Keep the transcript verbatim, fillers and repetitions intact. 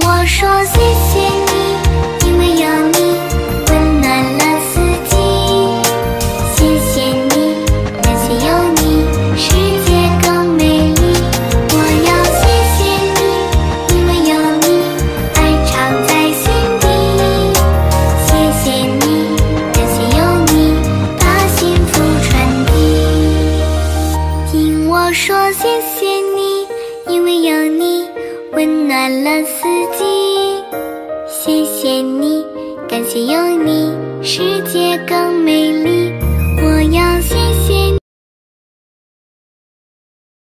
我说谢谢你，因为有你温暖了四季。谢谢你，感谢有你，世界更美丽。我要谢谢你，因为有你，爱常在心底。谢谢你，感谢有你，把幸福传递。听我说谢谢你，因为有你温暖了四季。谢谢你，感谢有你，世界更